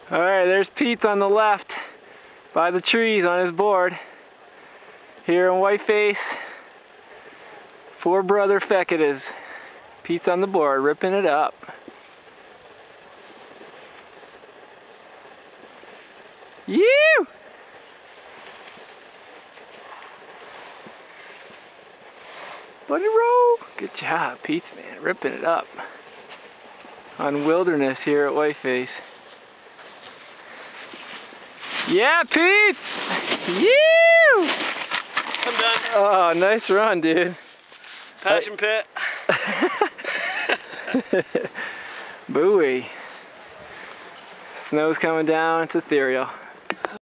All right, there's Pete on the left by the trees on his board. Here in Whiteface, four brother Fecketas. Pete's on the board, ripping it up. You! Let it roll. Good job, Pete's man, ripping it up on Wilderness here at Whiteface. Yeah, Pete! You! I'm done. Oh, nice run, dude. Passion pit. Buoy. Snow's coming down, it's ethereal.